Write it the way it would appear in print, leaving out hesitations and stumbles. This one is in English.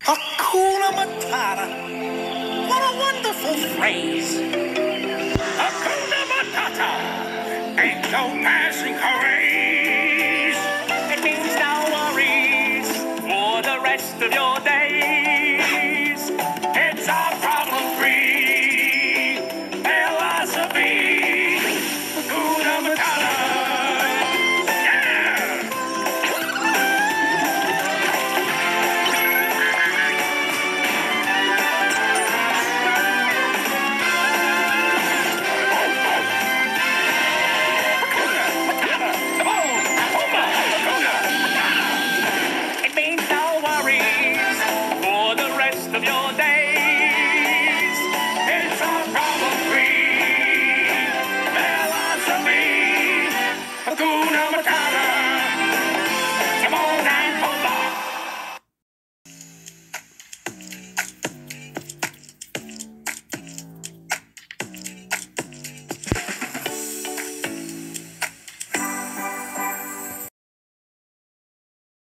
Hakuna Matata. What a wonderful phrase. Hakuna Matata. Ain't no passing craze. It means no worries for the rest of your days. It's our problem-free philosophy. Hakuna Matata. It means no worries for the rest of your days.